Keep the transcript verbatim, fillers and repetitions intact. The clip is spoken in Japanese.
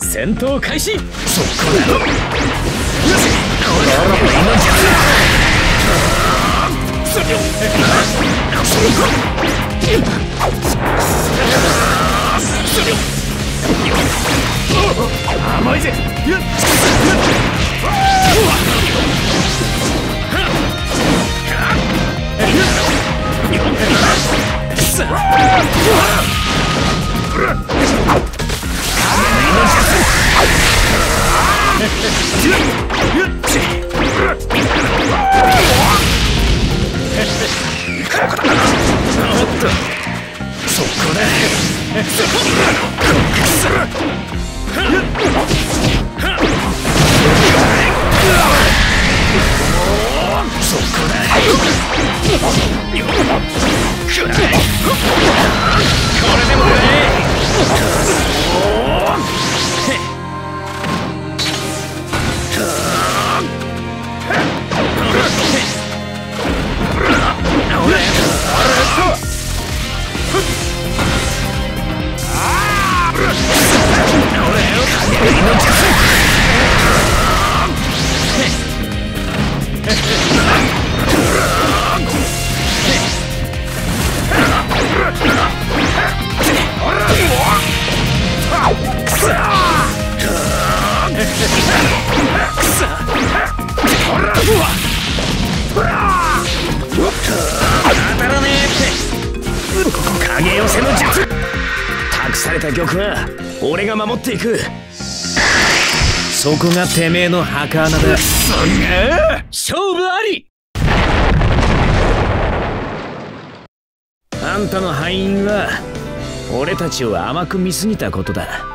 戦闘開始。そこだろ。甘いぜ。そこだ。そこだ。これでもね。影寄せの術。託された玉は俺が守っていく。そこがてめえの墓穴だ。すげえ。勝負あり。あんたの敗因は俺たちを甘く見すぎたことだ。